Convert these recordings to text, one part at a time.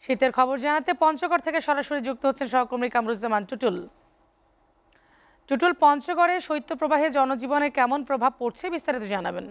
শীতের খবর জানাতে পঞ্চগড় থেকে সরাসরি যুক্ত হচ্ছেন সহকর্মী কামরুজ্জামান টুটুল। টুটুল, পঞ্চগড়ে শৈত্যপ্রবাহে জনজীবনে কেমন প্রভাব পড়ছে বিস্তারিত জানাবেন।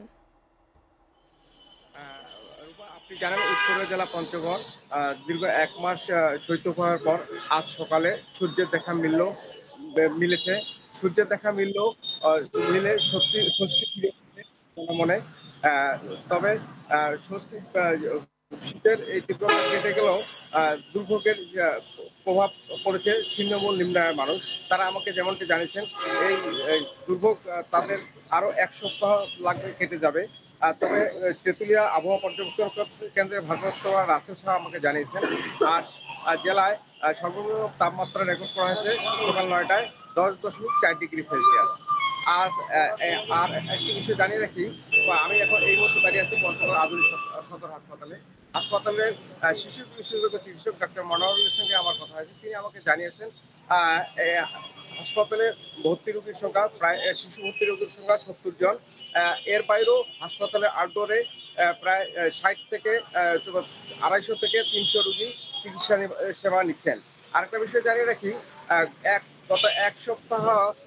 আপনি জানেন উত্তরের জেলা পঞ্চগড় দীর্ঘ ১ মাস শৈত্যপ্রবাহের পর আজ সকালে সূর্যের দেখা মিলেছে। সূর্যের দেখা মিলে সত্যি স্বস্তি ফিরে এসেছে মনে। তবে স্বস্তি শীতের এই তীব্রতা কেটে গেলেও দুর্ভোগের প্রভাব পড়েছে ছিন্নমূল নিম্ন আয়ের মানুষ। তারা আমাকে যেমনটি জানিয়েছেন এই দুর্ভোগ তাদের আরো ১ সপ্তাহ লাগবে কেটে যাবে। তবে তেঁতুলিয়া আবহাওয়া পর্যবেক্ষণ কেন্দ্রের ভারপ্রাপ্ত রাসেল শাহ আমাকে জানিয়েছেন আজ জেলায় সর্বনিম্ন তাপমাত্রা রেকর্ড করা হয়েছে সকাল ৯টায় 10.4 ডিগ্রি সেলসিয়াস। আর আর একটি বিষয় জানিয়ে রাখি, আমি এখন এই মুহূর্তে দাঁড়িয়ে আছি পঞ্চগড় আধুনিক সদর হাসপাতালের শিশু বিশেষজ্ঞ চিকিৎসক ডাক্তার মনোয়ারের সঙ্গে আমার কথা হয়েছে। তিনি আমাকে জানিয়েছেন হাসপাতালে ভর্তি রোগীর সংখ্যা প্রায় শিশু ভর্তি রোগীর সংখ্যা ৭০ জন। এর বাইরেও হাসপাতালের আউটডোরে প্রায় ৬০ থেকে ২৫০ থেকে ৩০০ রোগী চিকিৎসা সেবা নিচ্ছেন। আরেকটা বিষয় জানিয়ে রাখি, গত ১ সপ্তাহ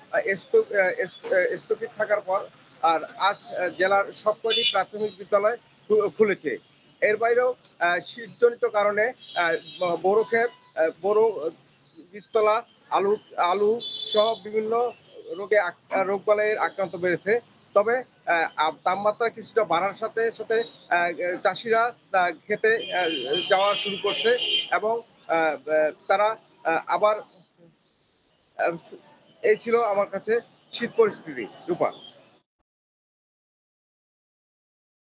স্থগিত থাকার পর আর আজ জেলার সবকটি প্রাথমিক বিদ্যালয় খুলেছে। এর বাইরেও শীতজনিত কারণে বোরো ক্ষেত, বোরো বীজতলা, আলু আলু সহ বিভিন্ন রোগবালাইয়ের আক্রান্ত বেড়েছে। তবে তাপমাত্রা কিছুটা বাড়ার সাথে সাথে চাষিরা খেতে যাওয়া শুরু করছে এবং তারা আবার এই ছিল আমার কাছে শীত পরিস্থিতি। রূপা।